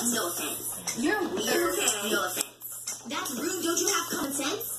No offense. You're weird. Okay. No offense. That's rude. Don't you have common sense?